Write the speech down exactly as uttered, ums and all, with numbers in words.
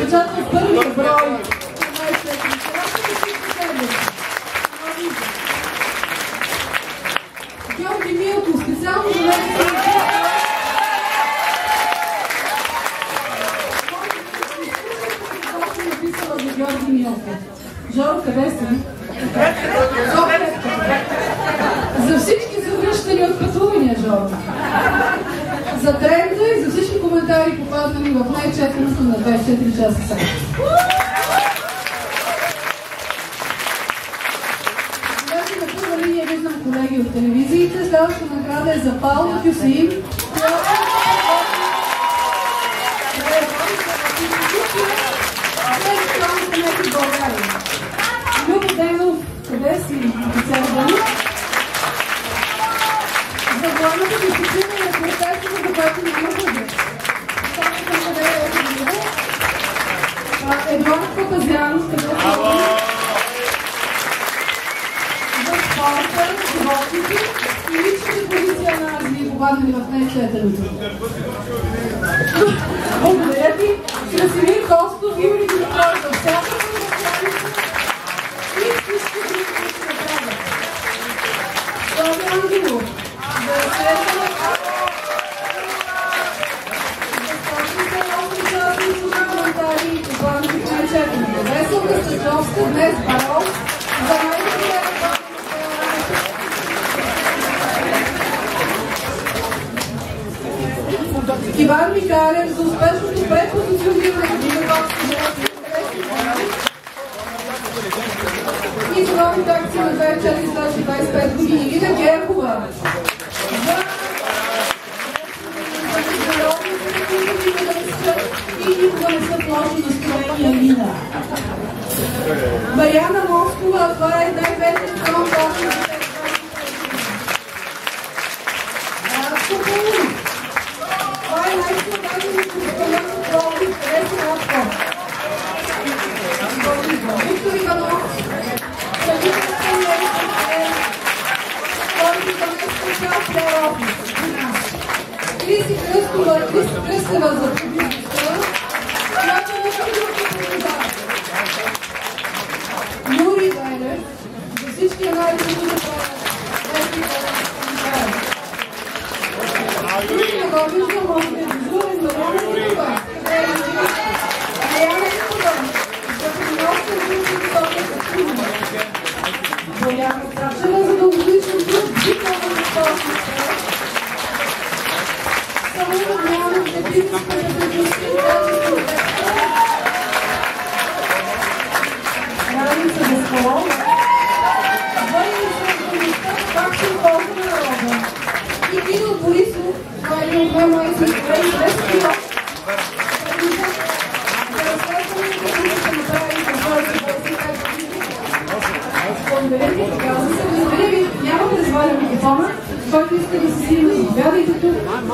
напечатал първия брой. Георги Милков, специално за мен. Написала за Георги Милков. Жоро, къде си? За всички завръщани от пътувания, Жоро. За тренда и за всички коментари, попаднали в най-четеното на двайсет и четири часа сега. Значи на първа линия виждам колеги от телевизиите. Следващата награда е за Павла Кюсеин. Любо Денов, къде си? За главната дисциплина на професията, за която няма бъде. Едуард Папазян, къде си? За спорта, животните и личната позиция на Азия, попаднали в най-четеното. Благодаря ти. Красимир Костов, Юрий Димитров, за всяка и всички други, които се правят. Тоби Ангелов, за следване за спортните организации, коментари и попаднали в най-четеното. Веселка Стачовска, днес Барол, за най-добрия рекорд. Иван Михалев за успешното препозициониране на Димитровски и за новите акции на две хиляди четиристотин и двайсет и пет години. Лина Геркова за и никога не са лоши настроения Лина. Баяна Москова, това е най-вече към точно. Това е най-съвършено изкуствено проблем, къде се радва. Виктор Иванов, съдителната университет, който донес част в офис. Криси Кръстова, Криси Кръстева за публичността, която никой друг не продава. Юрий Вайлев, за всички анализи, които правят. Не го виждам, може да е безумен, но няма да това. Аяна Икова, за приноска други високи сътрудни. Бояна Крачева за дългогодишен труд, диплома на спортната. Само Огнянов, дебютска на предишни качество. Раница Безполова. Войни с възможността, пак ще ползва народа. И Кирил Борисов, който от две мои сестри и две скила. За разследване, които ще направи за своите двайсет и пет години. Благодаря ви, така за се. Благодаря ви, няма да разваля микрофона, който иска да се снима, заповядайте тук.